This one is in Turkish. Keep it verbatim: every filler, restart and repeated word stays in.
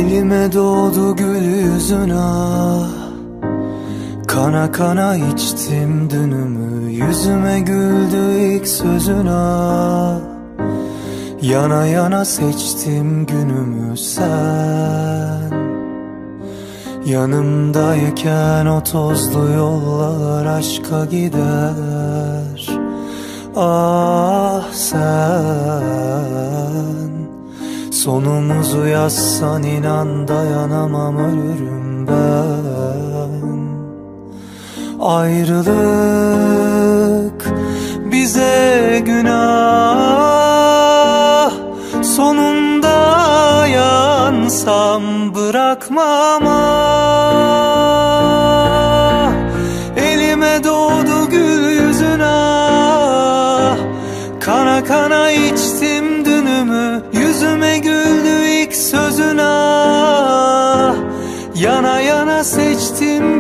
Elime doğdu gül yüzün ah, kana kana içtim dünümü. Yüzüme güldü ilk sözün ah, yana yana seçtim günümü. Sen yanımdayken o tozlu yollar aşka gider. Ah sen sonumuzu yazsan inan dayanamam, ölürüm ben. Ayrılık bize günah, sonunda yansam bırakmam ah. Elime doğdu gül yüzün ah, kana kana içtim dünümü. Yüzüme güldü ilk sözün ah, yana yana seçtim